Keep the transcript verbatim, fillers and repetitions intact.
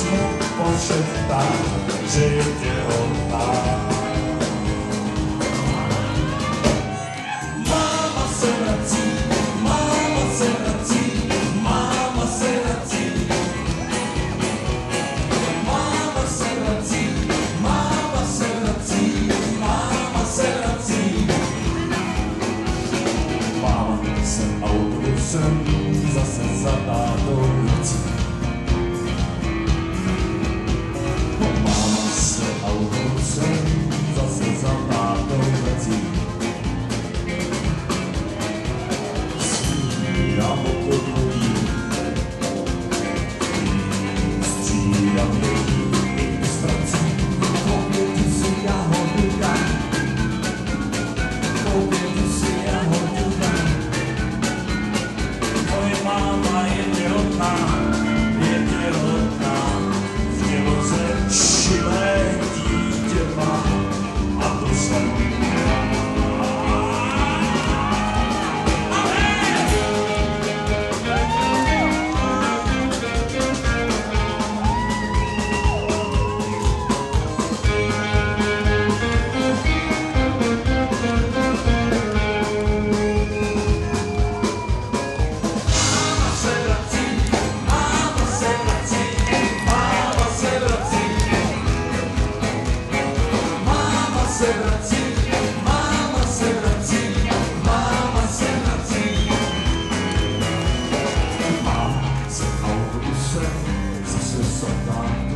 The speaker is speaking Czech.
mu pošeptá, že je těhotná. Máma se vrací, máma se vrací, máma se vrací. Máma se vrací, máma se vrací, máma se vrací. Máma se autobusem zase za tátou vrací. Máma se autobusem zase za tátou vrací. Střídám podvodí, střídám lidí i ztrací. Koupěti si jahodu dám, koupěti si jahodu dám. Moje máma je těhotná, je těhotná, v těloze šilé dítě má, a to jsem já. Se vrací, máma se vrací, máma se vrací. Máma se autobusem zase zatá.